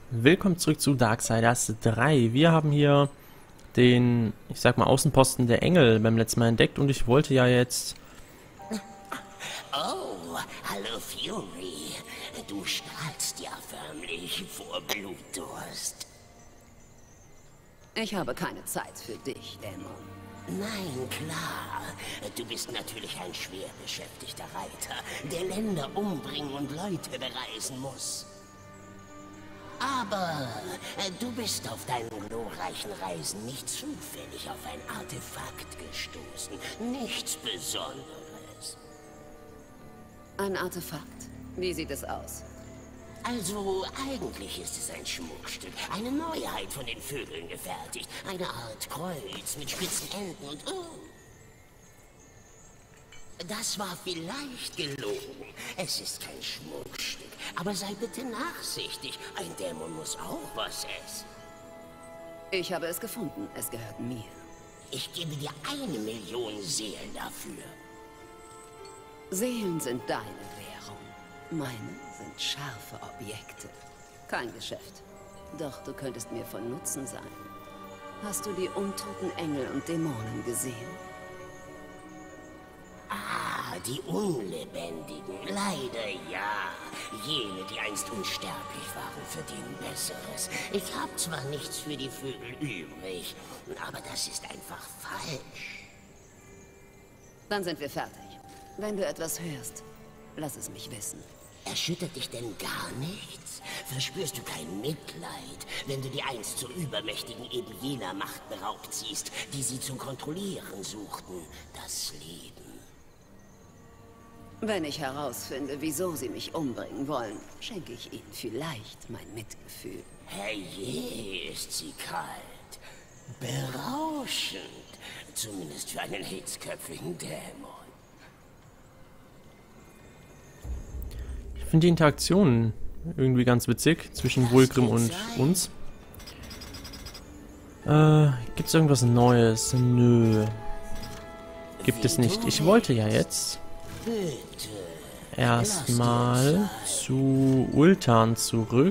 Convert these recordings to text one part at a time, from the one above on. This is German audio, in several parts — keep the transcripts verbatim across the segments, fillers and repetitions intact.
Willkommen zurück zu Darksiders drei. Wir haben hier den, ich sag mal, Außenposten der Engel beim letzten Mal entdeckt und ich wollte ja jetzt... Oh, hallo Fury. Du strahlst ja förmlich vor Blutdurst. Ich habe keine Zeit für dich, Dämon. Nein, klar. Du bist natürlich ein schwer beschäftigter Reiter, der Länder umbringen und Leute bereisen muss. Aber äh, du bist auf deinen glorreichen Reisen nicht zufällig auf ein Artefakt gestoßen. Nichts Besonderes. Ein Artefakt? Wie sieht es aus? Also, eigentlich ist es ein Schmuckstück. Eine Neuheit von den Vögeln gefertigt. Eine Art Kreuz mit spitzen Enden und... Oh. Das war vielleicht gelogen. Es ist kein Schmuckstück. Aber sei bitte nachsichtig. Ein Dämon muss auch was essen. Ich habe es gefunden. Es gehört mir. Ich gebe dir eine Million Seelen dafür. Seelen sind deine Währung. Meine sind scharfe Objekte. Kein Geschäft. Doch du könntest mir von Nutzen sein. Hast du die untoten Engel und Dämonen gesehen? Ah, die Unlebendigen. Leider ja. Jene, die einst unsterblich waren, verdienen Besseres. Ich habe zwar nichts für die Vögel übrig, aber das ist einfach falsch. Dann sind wir fertig. Wenn du etwas hörst, lass es mich wissen. Erschüttert dich denn gar nichts? Verspürst du kein Mitleid, wenn du die einst zur übermächtigen eben jener Macht beraubt siehst, die sie zu kontrollieren suchten? Das Leben. Wenn ich herausfinde, wieso sie mich umbringen wollen, schenke ich ihnen vielleicht mein Mitgefühl. Herrje, ist sie kalt. Berauschend. Zumindest für einen hitzköpfigen Dämon. Ich finde die Interaktionen irgendwie ganz witzig zwischen Vulgrim und uns. Äh, gibt's irgendwas Neues? Nö. Gibt es nicht. Ich wollte ja jetzt erstmal zu Ultan zurück.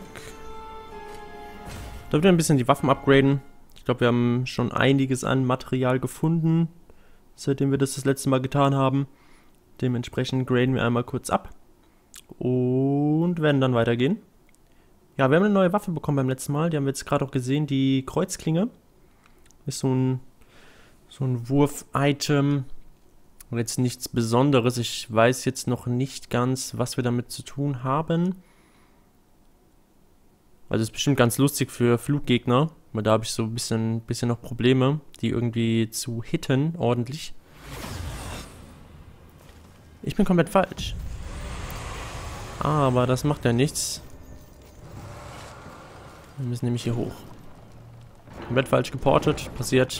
Da wieder ein bisschen die Waffen upgraden. Ich glaube, wir haben schon einiges an Material gefunden, seitdem wir das das letzte Mal getan haben. Dementsprechend graden wir einmal kurz ab und werden dann weitergehen. Ja, wir haben eine neue Waffe bekommen beim letzten Mal. Die haben wir jetzt gerade auch gesehen. Die Kreuzklinge ist so ein, so ein Wurf-Item. Und jetzt nichts Besonderes. Ich weiß jetzt noch nicht ganz, was wir damit zu tun haben. Also ist bestimmt ganz lustig für Fluggegner, weil da habe ich so ein bisschen, bisschen noch Probleme, die irgendwie zu hitten, ordentlich. Ich bin komplett falsch. Aber das macht ja nichts. Wir müssen nämlich hier hoch. Komplett falsch geportet, passiert.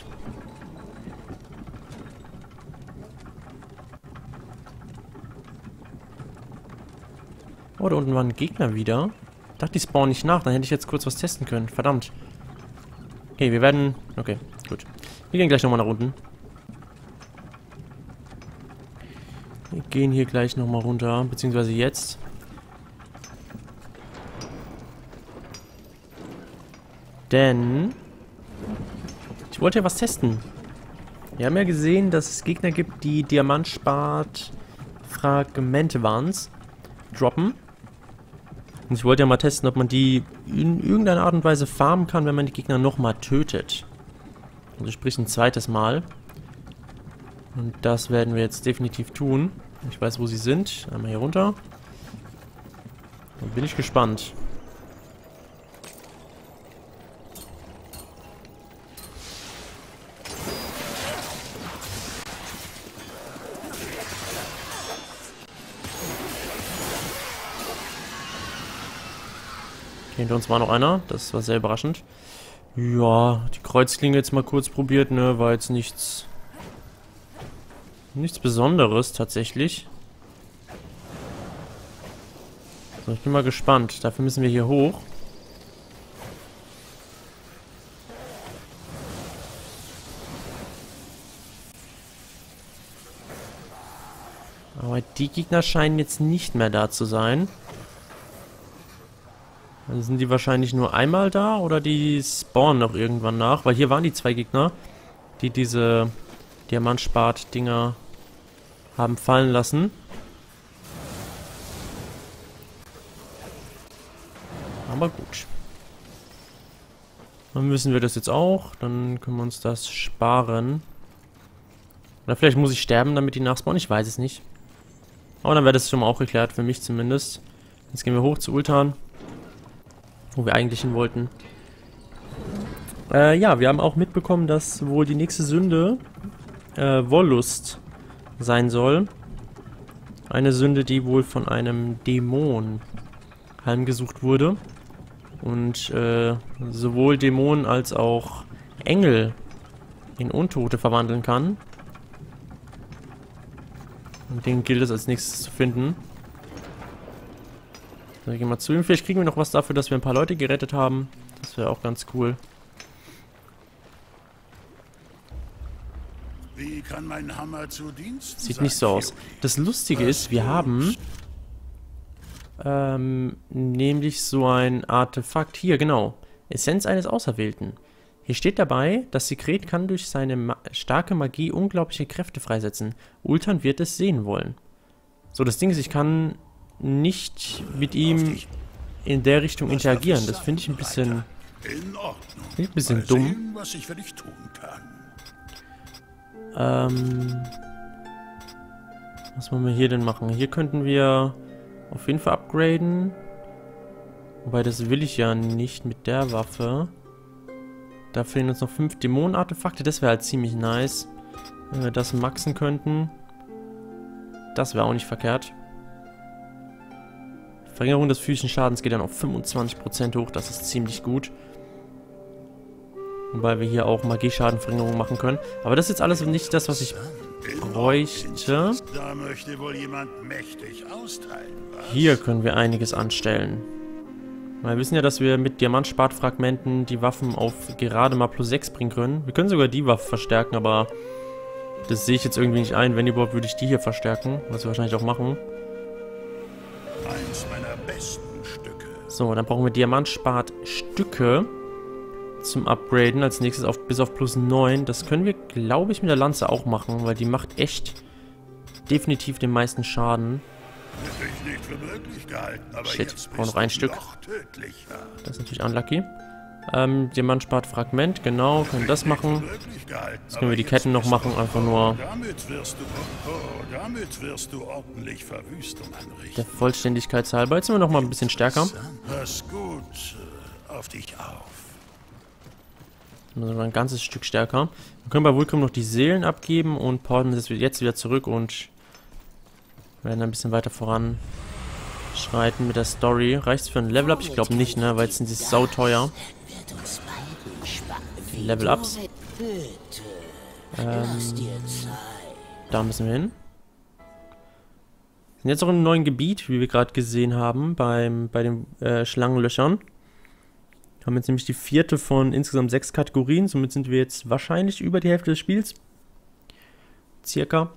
Oh, da unten waren Gegner wieder. Ich dachte, die spawnen nicht nach. Dann hätte ich jetzt kurz was testen können. Verdammt. Okay, wir werden... Okay, gut. Wir gehen gleich nochmal nach unten. Wir gehen hier gleich nochmal runter. Beziehungsweise jetzt. Denn... Ich wollte ja was testen. Wir haben ja gesehen, dass es Gegner gibt, die Diamantspat-Fragmente waren's. Droppen. Und ich wollte ja mal testen, ob man die in irgendeiner Art und Weise farmen kann, wenn man die Gegner nochmal tötet. Also sprich ein zweites Mal. Und das werden wir jetzt definitiv tun. Ich weiß, wo sie sind. Einmal hier runter. Dann bin ich gespannt. Hinter uns war noch einer, das war sehr überraschend. Ja, die Kreuzklinge jetzt mal kurz probiert, ne, war jetzt nichts... Nichts Besonderes, tatsächlich. So, ich bin mal gespannt. Dafür müssen wir hier hoch. Aber die Gegner scheinen jetzt nicht mehr da zu sein. Dann sind die wahrscheinlich nur einmal da oder die spawnen noch irgendwann nach. Weil hier waren die zwei Gegner, die diese Diamantspart-Dinger haben fallen lassen. Aber gut. Dann müssen wir das jetzt auch. Dann können wir uns das sparen. Oder vielleicht muss ich sterben, damit die nachspawnen. Ich weiß es nicht. Aber dann wäre das schon mal auch geklärt, für mich zumindest. Jetzt gehen wir hoch zu Ultan. Wo wir eigentlich hin wollten. Äh, ja, wir haben auch mitbekommen, dass wohl die nächste Sünde äh, Wollust sein soll. Eine Sünde, die wohl von einem Dämon heimgesucht wurde. Und äh, sowohl Dämonen als auch Engel in Untote verwandeln kann. Und den gilt es als nächstes zu finden. Dann gehen wir zu ihm. Vielleicht kriegen wir noch was dafür, dass wir ein paar Leute gerettet haben. Das wäre auch ganz cool. Wie kann mein Hammer zu Diensten Sieht sein? nicht so aus. Das Lustige ist, wir haben ähm, nämlich so ein Artefakt. Hier, genau. Essenz eines Auserwählten. Hier steht dabei, das Sekret kann durch seine ma starke Magie unglaubliche Kräfte freisetzen. Ultan wird es sehen wollen. So, das Ding ist, ich kann nicht mit ihm in der Richtung interagieren. Das finde ich ein bisschen, In Ordnung. ein bisschen Mal dumm. sehen, was ich für dich tun kann. Ähm, was wollen wir hier denn machen? Hier könnten wir auf jeden Fall upgraden. Wobei, das will ich ja nicht mit der Waffe. Da fehlen uns noch fünf Dämonen-Artefakte. Das wäre halt ziemlich nice, wenn wir das maxen könnten. Das wäre auch nicht verkehrt. Verringerung des physischen Schadens geht dann auf fünfundzwanzig Prozent hoch. Das ist ziemlich gut. Wobei wir hier auch Magieschadenverringerung machen können. Aber das ist jetzt alles nicht das, was ich bräuchte. Da möchte wohl jemand mächtig austeilen, was? Hier können wir einiges anstellen. Weil wir wissen ja, dass wir mit Diamantspartfragmenten die Waffen auf gerade mal plus sechs bringen können. Wir können sogar die Waffe verstärken, aber das sehe ich jetzt irgendwie nicht ein. Wenn überhaupt, würde ich die hier verstärken. Was wir wahrscheinlich auch machen. Eins meiner besten Stücke. So, dann brauchen wir Diamantspart-Stücke zum Upgraden. Als nächstes auf, bis auf plus neun. Das können wir, glaube ich, mit der Lanze auch machen, weil die macht echt definitiv den meisten Schaden. Hätte ich nicht für möglich gehalten, aber Shit, jetzt brauche noch bist ein du Stück. noch tödlicher. Das ist natürlich unlucky. Ähm, Diamantspart-Fragment, genau, können das machen. Jetzt können wir die Ketten noch machen, einfach nur Damit wirst du, oh, damit wirst du ordentlich Verwüstung anrichten. der Vollständigkeit halber. Jetzt sind wir noch mal ein bisschen stärker. Pass gut äh, auf dich auf. Also ein ganzes Stück stärker. Wir können bei Vulcrum noch die Seelen abgeben und porten das jetzt wieder zurück und werden ein bisschen weiter voranschreiten mit der Story. Reicht es für ein Level-Up? Ich glaube nicht, ne? Weil jetzt sind sie sauteuer. Die Level-Ups. Ähm, da müssen wir hin. Sind jetzt auch im neuen Gebiet, wie wir gerade gesehen haben, beim, bei den äh, Schlangenlöchern. Haben jetzt nämlich die vierte von insgesamt sechs Kategorien. Somit sind wir jetzt wahrscheinlich über die Hälfte des Spiels. Circa.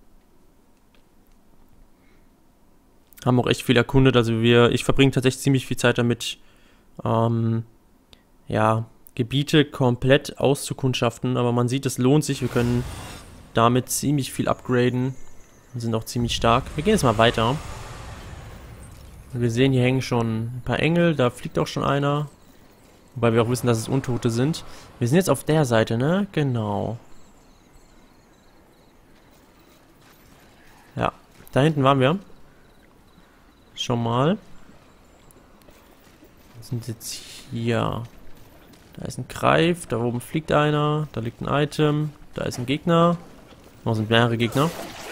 Haben auch echt viel erkundet. Also wir, ich verbringe tatsächlich ziemlich viel Zeit damit, ähm, ja, Gebiete komplett auszukundschaften. Aber man sieht, es lohnt sich. Wir können damit ziemlich viel upgraden. Und sind auch ziemlich stark. Wir gehen jetzt mal weiter. Wir sehen, hier hängen schon ein paar Engel. Da fliegt auch schon einer. Wobei wir auch wissen, dass es Untote sind. Wir sind jetzt auf der Seite, ne? Genau. Ja, da hinten waren wir. Schon mal. Wir sind jetzt hier. Da ist ein Greif, da oben fliegt einer. Da liegt ein Item. Da ist ein Gegner. Noch sind mehrere Gegner.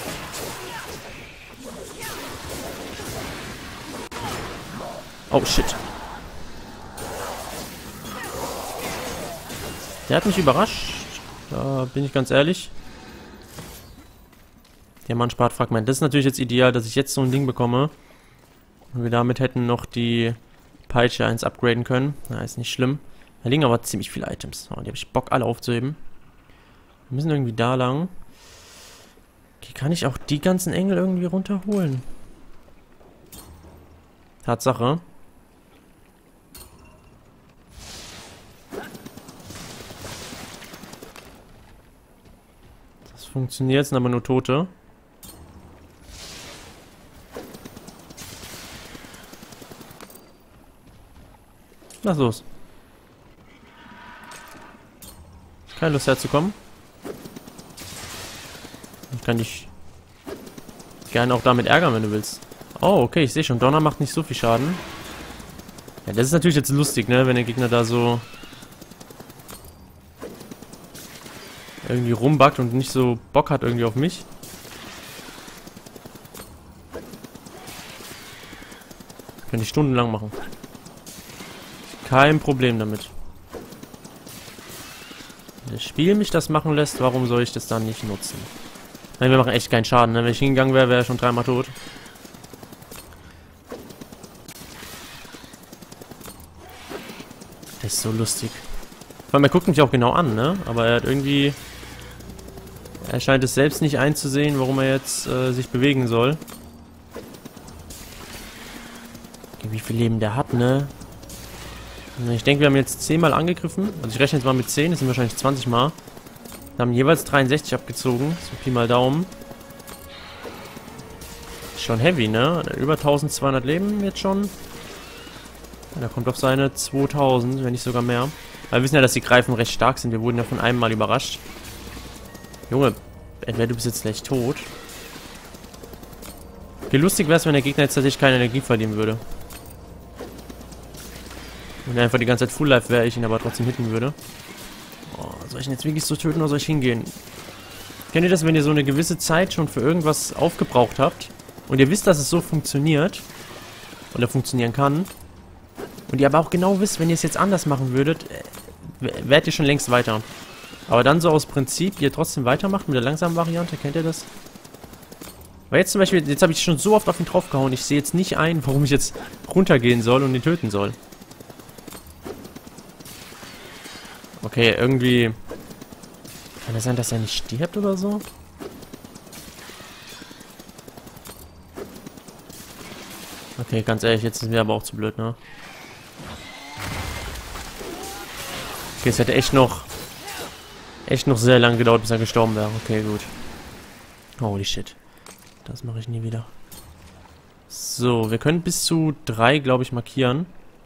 Oh, shit. Der hat mich überrascht. Da bin ich ganz ehrlich. Diamantspart-Fragment. Das ist natürlich jetzt ideal, dass ich jetzt so ein Ding bekomme. Und wir damit hätten noch die Peitsche eins upgraden können. Na, ist nicht schlimm. Da liegen aber ziemlich viele Items. Oh, die habe ich Bock, alle aufzuheben. Wir müssen irgendwie da lang. Okay, kann ich auch die ganzen Engel irgendwie runterholen? Tatsache. funktioniert, sind aber nur Tote. Was ist los? Keine Lust herzukommen. Ich kann dich gerne auch damit ärgern, wenn du willst. Oh, okay, ich sehe schon. Donner macht nicht so viel Schaden. Ja, das ist natürlich jetzt lustig, ne? Wenn der Gegner da so irgendwie rumbackt und nicht so Bock hat irgendwie auf mich. Kann ich stundenlang machen. Kein Problem damit. Wenn das Spiel mich das machen lässt, warum soll ich das dann nicht nutzen? Nein, wir machen echt keinen Schaden, ne? Wenn ich hingegangen wäre, wäre er schon dreimal tot. Das ist so lustig. Vor allem, er guckt mich auch genau an, ne? Aber er hat irgendwie... Er scheint es selbst nicht einzusehen, warum er jetzt äh, sich bewegen soll. Okay, wie viel Leben der hat, ne? Ich denke, wir haben jetzt zehn Mal angegriffen. Also ich rechne jetzt mal mit zehn, das sind wahrscheinlich zwanzig Mal. Wir haben jeweils dreiundsechzig abgezogen. So Pi mal Daumen. Ist schon heavy, ne? Über eintausendzweihundert Leben jetzt schon. Da kommt auf seine zweitausend, wenn nicht sogar mehr. Weil wir wissen ja, dass die Greifen recht stark sind. Wir wurden ja von einem Mal überrascht. Junge, entweder du bist jetzt gleich tot. Okay, lustig wäre es, wenn der Gegner jetzt tatsächlich keine Energie verlieren würde. Und er einfach die ganze Zeit Full Life wäre, ich ihn aber trotzdem hitten würde. Oh, soll ich ihn jetzt wirklich so töten oder soll ich hingehen? Kennt ihr das, wenn ihr so eine gewisse Zeit schon für irgendwas aufgebraucht habt und ihr wisst, dass es so funktioniert oder funktionieren kann und ihr aber auch genau wisst, wenn ihr es jetzt anders machen würdet, wärt ihr schon längst weiter. Aber dann so aus Prinzip, ihr trotzdem weitermacht mit der langsamen Variante, kennt ihr das? Weil jetzt zum Beispiel, jetzt habe ich schon so oft auf ihn draufgehauen, ich sehe jetzt nicht ein, warum ich jetzt runtergehen soll und ihn töten soll. Okay, irgendwie... Kann es sein, dass er nicht stirbt oder so? Okay, ganz ehrlich, jetzt ist mir aber auch zu blöd, ne? Okay, es hätte echt noch... Echt noch sehr lange gedauert, bis er gestorben wäre. Okay, gut. Holy shit. Das mache ich nie wieder. So, wir können bis zu drei, glaube ich, markieren.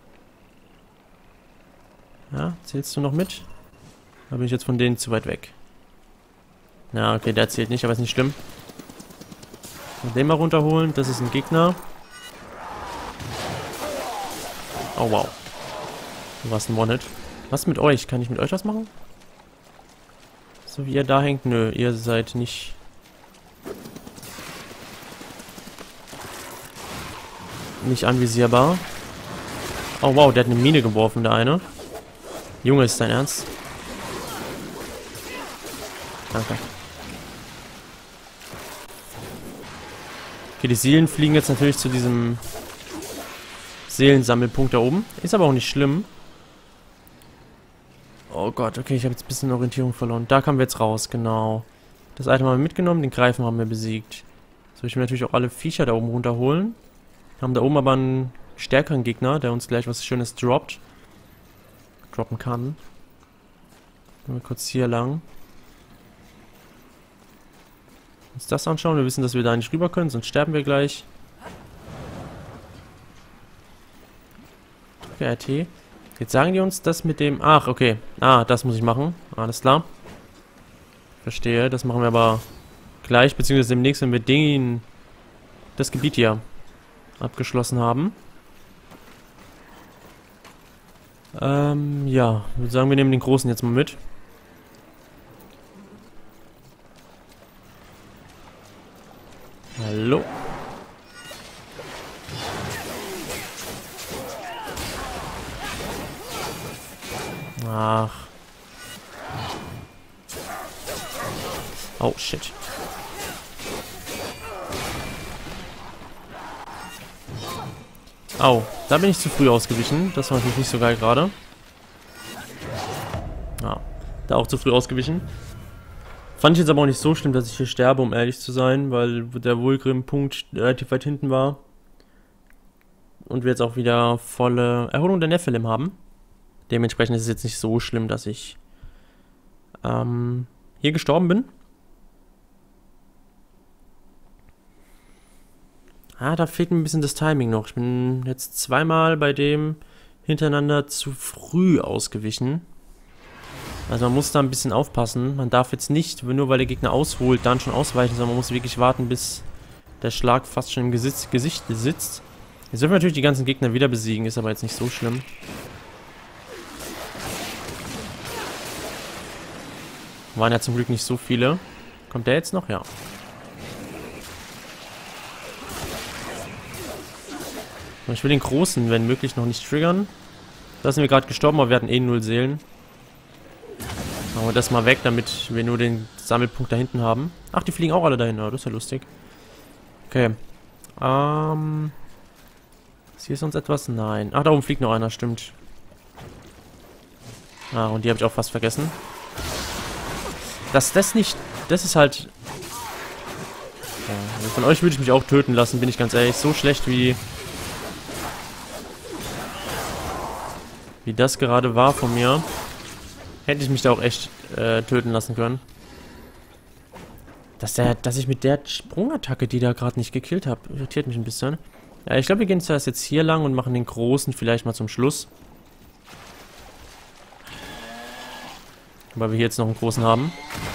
Ja, zählst du noch mit? Da bin ich jetzt von denen zu weit weg. Ja, okay, der zählt nicht, aber ist nicht schlimm. Den mal runterholen, das ist ein Gegner. Oh, wow. Du warst ein One-Hit. Was mit euch? Kann ich mit euch was machen? So wie ihr da hängt? Nö, ihr seid nicht... Nicht anvisierbar. Oh, wow, der hat eine Mine geworfen, der eine. Junge, ist dein Ernst? Danke. Okay, die Seelen fliegen jetzt natürlich zu diesem Seelensammelpunkt da oben. Ist aber auch nicht schlimm. Oh Gott, okay, ich habe jetzt ein bisschen Orientierung verloren. Da kamen wir jetzt raus, genau. Das Item haben wir mitgenommen, den Greifen haben wir besiegt. So, ich will natürlich auch alle Viecher da oben runterholen. Haben da oben aber einen stärkeren Gegner, der uns gleich was Schönes droppt. Droppen kann. Gehen wir kurz hier lang. Uns das anschauen. Wir wissen, dass wir da nicht rüber können, sonst sterben wir gleich. Okay, R T. Jetzt sagen die uns das mit dem... Ach, okay. Ah, das muss ich machen. Alles klar. Verstehe. Das machen wir aber gleich, beziehungsweise demnächst, wenn wir den... das Gebiet hier abgeschlossen haben. Ähm, ja. Ich würde sagen, wir nehmen den Großen jetzt mal mit. Hallo. Ach. Oh, shit. Au, da bin ich zu früh ausgewichen. Das war natürlich nicht so geil gerade. Ja, da auch zu früh ausgewichen. Fand ich jetzt aber auch nicht so schlimm, dass ich hier sterbe, um ehrlich zu sein, weil der Vulgrim-Punkt relativ weit hinten war. Und wir jetzt auch wieder volle Erholung der Nephilim haben. Dementsprechend ist es jetzt nicht so schlimm, dass ich ähm, hier gestorben bin. Ah, da fehlt mir ein bisschen das Timing noch. Ich bin jetzt zweimal bei dem hintereinander zu früh ausgewichen. Also man muss da ein bisschen aufpassen. Man darf jetzt nicht, nur weil der Gegner ausholt, dann schon ausweichen, sondern man muss wirklich warten, bis der Schlag fast schon im Gesicht, Gesicht sitzt. Jetzt dürfen wir natürlich die ganzen Gegner wieder besiegen, ist aber jetzt nicht so schlimm. Waren ja zum Glück nicht so viele. Kommt der jetzt noch? Ja. Ich will den Großen, wenn möglich, noch nicht triggern. Da sind wir gerade gestorben, aber wir hatten eh null Seelen. Machen wir das mal weg, damit wir nur den Sammelpunkt da hinten haben. Ach, die fliegen auch alle dahin. Oh, das ist ja lustig. Okay. Ähm... Ist hier sonst etwas? Nein. Ach, da oben fliegt noch einer, stimmt. Ah, und die habe ich auch fast vergessen. Dass das nicht... Das ist halt... Ja, also von euch würde ich mich auch töten lassen, bin ich ganz ehrlich. So schlecht wie... Wie das gerade war von mir. Hätte ich mich da auch echt äh, töten lassen können. Dass, der, dass ich mit der Sprungattacke, die da gerade nicht gekillt habe, irritiert mich ein bisschen. Ja, ich glaube, wir gehen zuerst jetzt hier lang und machen den Großen vielleicht mal zum Schluss. Weil wir hier jetzt noch einen Großen haben.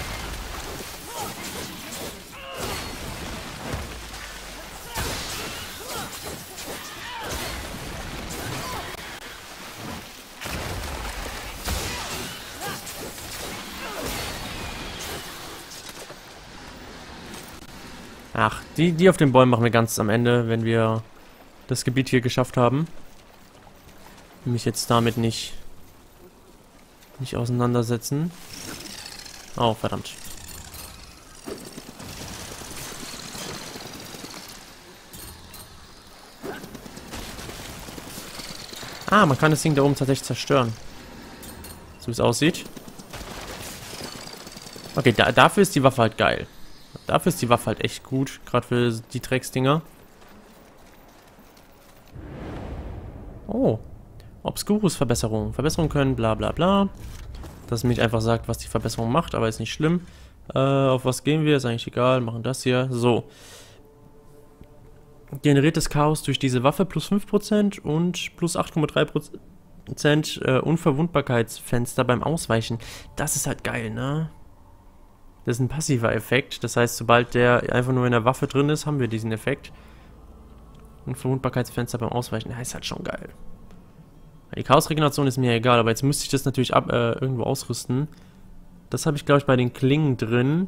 Ach, die, die auf den Bäumen machen wir ganz am Ende, wenn wir das Gebiet hier geschafft haben. Mich jetzt damit nicht, nicht auseinandersetzen. Oh, verdammt. Ah, man kann das Ding da oben tatsächlich zerstören. So wie es aussieht. Okay, da, dafür ist die Waffe halt geil. Dafür ist die Waffe halt echt gut, gerade für die Drecksdinger. Oh. Obscurus Verbesserung. Verbesserungen können bla bla bla. Dass es mich einfach sagt, was die Verbesserung macht, aber ist nicht schlimm. Äh, auf was gehen wir? Ist eigentlich egal. Machen das hier. So. Generiertes Chaos durch diese Waffe plus fünf Prozent und plus acht Komma drei Prozent äh, Unverwundbarkeitsfenster beim Ausweichen. Das ist halt geil, ne? Das ist ein passiver Effekt. Das heißt, sobald der einfach nur in der Waffe drin ist, haben wir diesen Effekt. Und Verwundbarkeitsfenster beim Ausweichen. Ja, ist halt schon geil. Die Chaos-Regeneration ist mir egal, aber jetzt müsste ich das natürlich ab, äh, irgendwo ausrüsten. Das habe ich, glaube ich, bei den Klingen drin.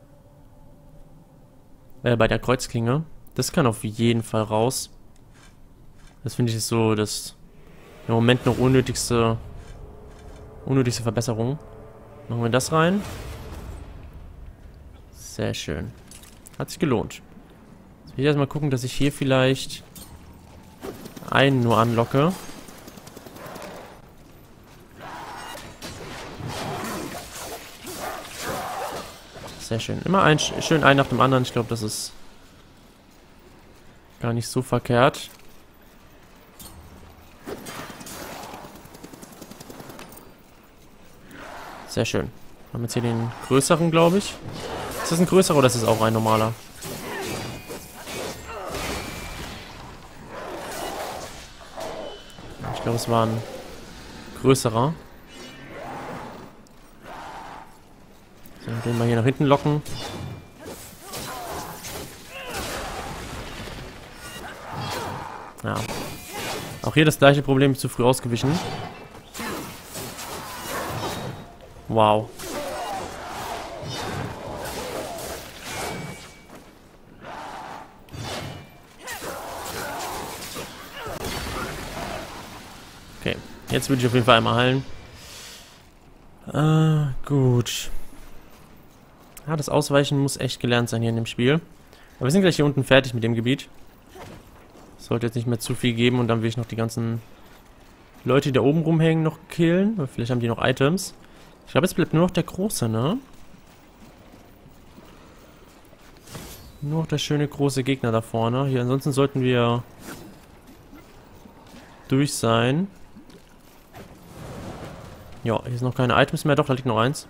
Äh, bei der Kreuzklinge. Das kann auf jeden Fall raus. Das finde ich ist so das im Moment noch unnötigste, unnötigste Verbesserung. Machen wir das rein. Sehr schön. Hat sich gelohnt. Jetzt will ich erstmal gucken, dass ich hier vielleicht einen nur anlocke. Sehr schön. Immer ein, schön ein nach dem anderen. Ich glaube, das ist gar nicht so verkehrt. Sehr schön. Wir haben jetzt hier den größeren, glaube ich. Ist das ein größerer oder ist das auch ein normaler? Ich glaube, es war ein größerer. So, den mal hier nach hinten locken. Ja. Auch hier das gleiche Problem, zu früh ausgewichen. Wow. Okay, jetzt würde ich auf jeden Fall einmal heilen. Äh, gut. Ja, das Ausweichen muss echt gelernt sein hier in dem Spiel. Aber wir sind gleich hier unten fertig mit dem Gebiet. Sollte jetzt nicht mehr zu viel geben und dann will ich noch die ganzen Leute, die da oben rumhängen, noch killen. Oder vielleicht haben die noch Items. Ich glaube, jetzt bleibt nur noch der Große, ne? Nur noch der schöne große Gegner da vorne. Hier, ansonsten sollten wir durch sein. Ja, hier sind noch keine Items mehr. Doch, da liegt noch eins.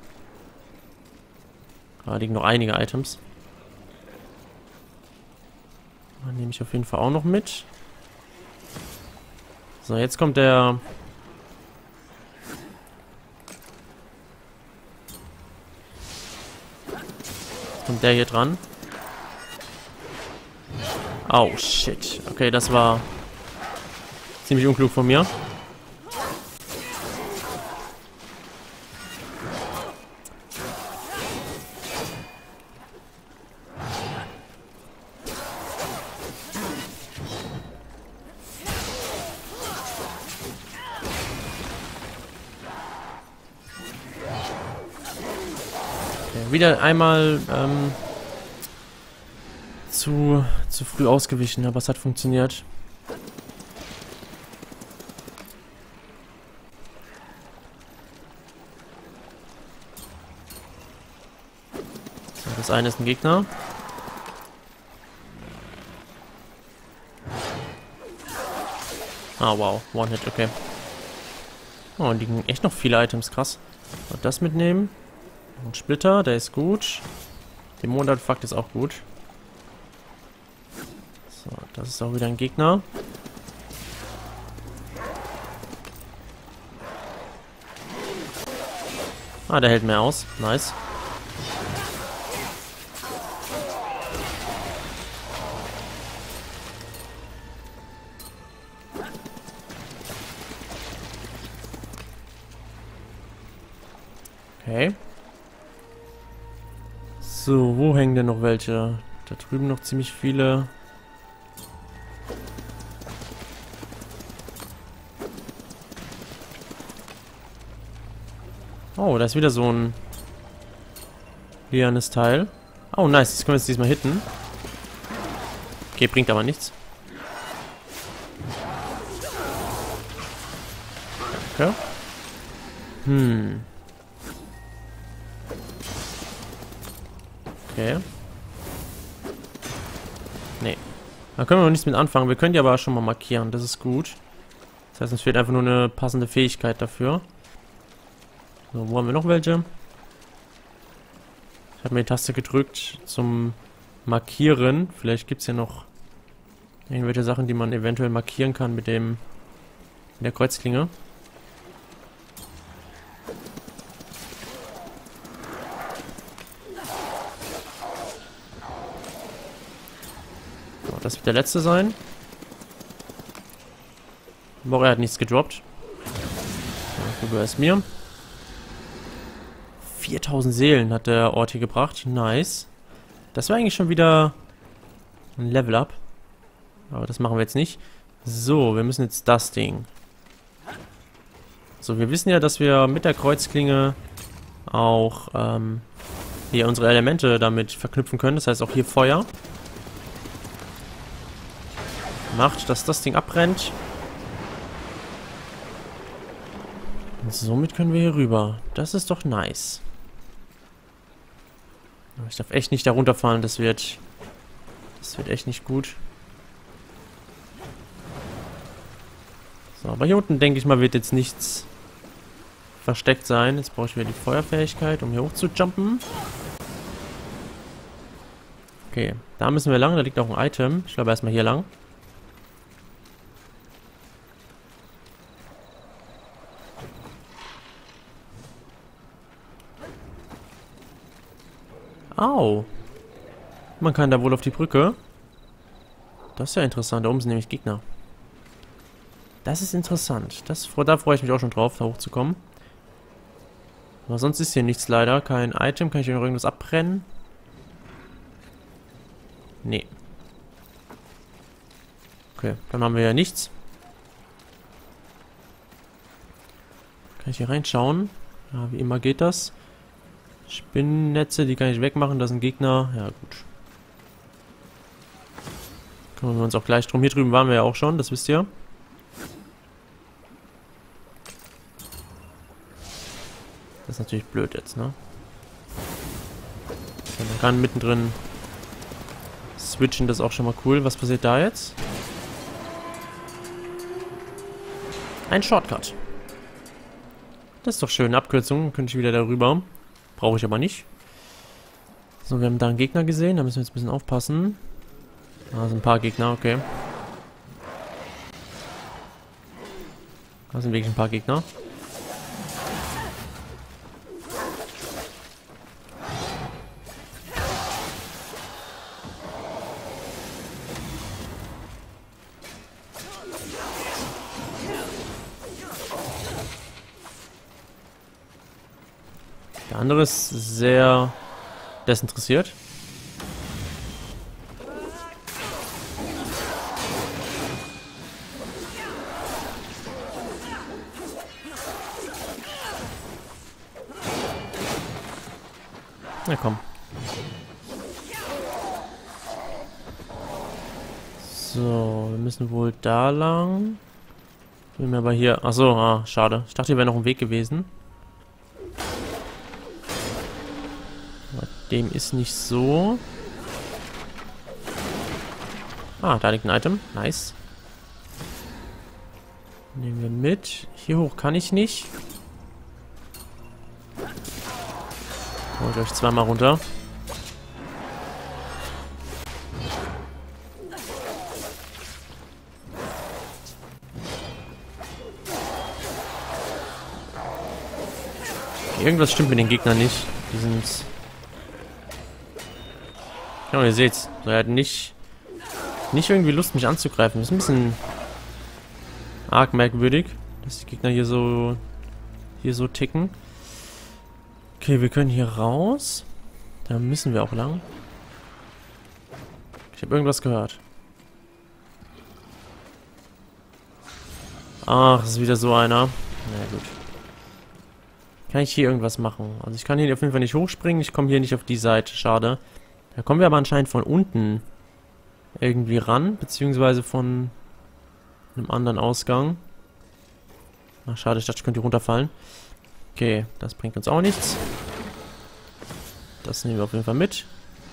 Da liegen noch einige Items. nehme ich auf jeden Fall auch noch mit. So, jetzt kommt der... Jetzt kommt der hier dran. Oh, shit. Okay, das war ziemlich unklug von mir. Wieder einmal ähm, zu, zu früh ausgewichen, aber es hat funktioniert. So, das eine ist ein Gegner. Ah, wow. One-Hit, okay. Oh, und liegen echt noch viele Items, krass. Und das mitnehmen. Ein Splitter, der ist gut. Dämonenartefakt ist auch gut. So, das ist auch wieder ein Gegner. Ah, der hält mehr aus. Nice. Okay. So, wo hängen denn noch welche? Da drüben noch ziemlich viele. Oh, da ist wieder so ein lianes Teil. Oh, nice. Das können wir jetzt diesmal hitten. Okay, bringt aber nichts. Okay. Hm. Okay. Nee. Da können wir noch nichts mit anfangen. Wir können die aber schon mal markieren. Das ist gut. Das heißt, uns fehlt einfach nur eine passende Fähigkeit dafür. So, wo haben wir noch welche? Ich habe mir die Taste gedrückt zum Markieren. Vielleicht gibt es ja noch irgendwelche Sachen, die man eventuell markieren kann mit dem mit der Kreuzklinge. Das wird der letzte sein. Aber er hat nichts gedroppt. Ja, du es mir. viertausend Seelen hat der Ort hier gebracht. Nice. Das war eigentlich schon wieder ein Level-Up. Aber das machen wir jetzt nicht. So, wir müssen jetzt das Ding. So, wir wissen ja, dass wir mit der Kreuzklinge auch ähm, hier unsere Elemente damit verknüpfen können. Das heißt auch hier Feuer. Macht, dass das Ding abbrennt. Und somit können wir hier rüber. Das ist doch nice. Aber ich darf echt nicht da runterfallen. Das wird... Das wird echt nicht gut. So, aber hier unten, denke ich mal, wird jetzt nichts versteckt sein. Jetzt brauche ich wieder die Feuerfähigkeit, um hier hoch zu jumpen. Okay, da müssen wir lang. Da liegt auch ein Item. Ich glaube erstmal hier lang. Au. Man kann da wohl auf die Brücke. Das ist ja interessant. Da oben sind nämlich Gegner. Das ist interessant. Das, da freue ich mich auch schon drauf, da hochzukommen. Aber sonst ist hier nichts leider. Kein Item. Kann ich hier noch irgendwas abbrennen? Nee. Okay, dann haben wir ja nichts. Kann ich hier reinschauen? Ja, wie immer geht das. Spinnennetze, die kann ich wegmachen, das ist ein Gegner. Ja, gut. Kümmern wir uns auch gleich drum. Hier drüben waren wir ja auch schon, das wisst ihr. Das ist natürlich blöd jetzt, ne? Okay, man kann mittendrin switchen, das ist auch schon mal cool. Was passiert da jetzt? Ein Shortcut. Das ist doch schön. Abkürzung, könnte ich wieder darüber. Brauche ich aber nicht. So, wir haben da einen Gegner gesehen. Da müssen wir jetzt ein bisschen aufpassen. Da sind ein paar Gegner, okay. Da sind wirklich ein paar Gegner. Der andere ist sehr desinteressiert. Na komm. So, wir müssen wohl da lang. Bin mir aber hier. Achso, ah, schade. Ich dachte, hier wäre noch ein Weg gewesen. Aber dem ist nicht so. Ah, da liegt ein Item. Nice. Nehmen wir mit. Hier hoch kann ich nicht. Holt euch zweimal runter. Irgendwas stimmt mit den Gegnern nicht. Die sind... Ja, ihr seht's. So, er hat nicht... Nicht irgendwie Lust, mich anzugreifen. Das ist ein bisschen... arg merkwürdig, dass die Gegner hier so... hier so ticken. Okay, wir können hier raus. Da müssen wir auch lang. Ich habe irgendwas gehört. Ach, das ist wieder so einer. Na gut. Kann ich hier irgendwas machen? Also ich kann hier auf jeden Fall nicht hochspringen. Ich komme hier nicht auf die Seite. Schade. Da kommen wir aber anscheinend von unten irgendwie ran. Beziehungsweise von einem anderen Ausgang. Ach, schade. Ich dachte, ich könnte hier runterfallen. Okay, das bringt uns auch nichts. Das nehmen wir auf jeden Fall mit.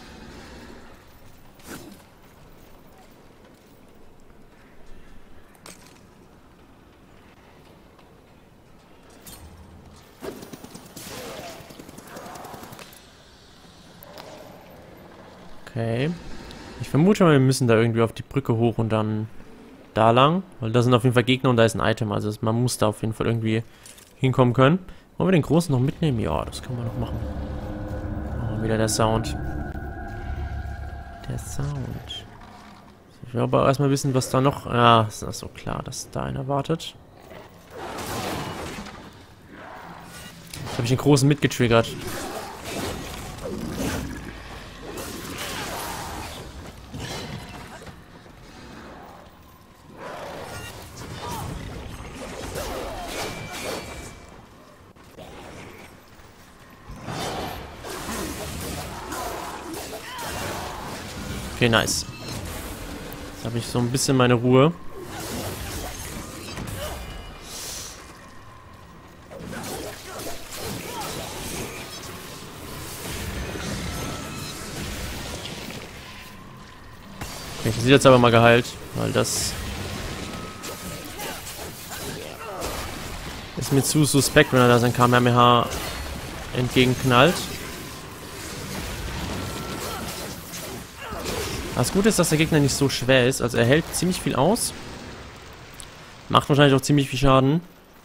Okay. Ich vermute mal, wir müssen da irgendwie auf die Brücke hoch und dann da lang. Weil da sind auf jeden Fall Gegner und da ist ein Item. Also man muss da auf jeden Fall irgendwie hinkommen können. Wollen wir den Großen noch mitnehmen? Ja, das können wir noch machen. Oh, wieder der Sound. Der Sound. Ich will aber erstmal wissen, was da noch... Ja, ist das so klar, dass da einer wartet. Jetzt habe ich den Großen mitgetriggert. Okay, nice. Jetzt habe ich so ein bisschen meine Ruhe. Okay, ich bin jetzt aber mal geheilt, weil das ist mir zu suspekt, wenn er da sein Kamehameha entgegenknallt. Das Gute ist, dass der Gegner nicht so schwer ist. Also er hält ziemlich viel aus. Macht wahrscheinlich auch ziemlich viel Schaden.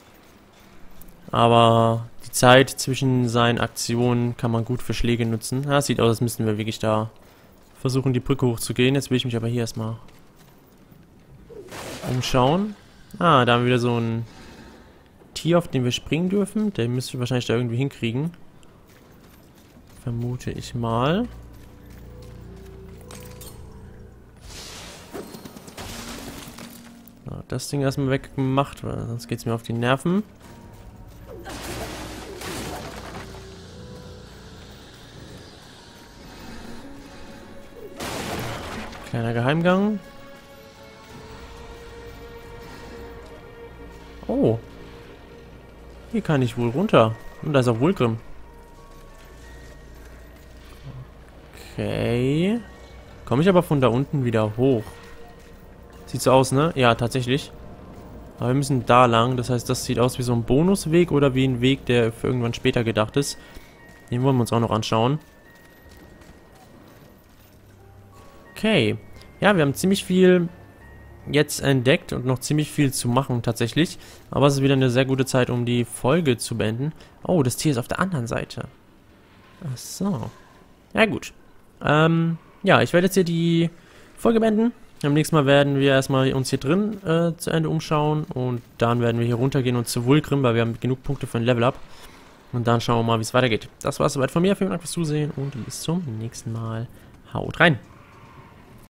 Aber die Zeit zwischen seinen Aktionen kann man gut für Schläge nutzen. Ja, sieht aus, als müssten wir wirklich da versuchen, die Brücke hochzugehen. Jetzt will ich mich aber hier erstmal umschauen. Ah, da haben wir wieder so ein Tier, auf dem wir springen dürfen. Den müssen wir wahrscheinlich da irgendwie hinkriegen. Vermute ich mal. Das Ding erstmal weggemacht, weil sonst geht es mir auf die Nerven. Kleiner Geheimgang. Oh. Hier kann ich wohl runter. Und da ist auch Wulgrim. Okay. Komme ich aber von da unten wieder hoch. Sieht so aus, ne? Ja, tatsächlich. Aber wir müssen da lang. Das heißt, das sieht aus wie so ein Bonusweg oder wie ein Weg, der für irgendwann später gedacht ist. Den wollen wir uns auch noch anschauen. Okay. ja, wir haben ziemlich viel jetzt entdeckt und noch ziemlich viel zu machen tatsächlich. Aber es ist wieder eine sehr gute Zeit, um die Folge zu beenden. Oh, das Tier ist auf der anderen Seite. Ach so. Ja gut. Ähm, ja, ich werde jetzt hier die Folge beenden. Am nächsten Mal werden wir erstmal uns hier drin äh, zu Ende umschauen. Und dann werden wir hier runtergehen und zu Vulgrim, weil wir haben genug Punkte für ein Level-Up. Und dann schauen wir mal, wie es weitergeht. Das war es soweit von mir. Vielen Dank fürs Zusehen und bis zum nächsten Mal. Haut rein!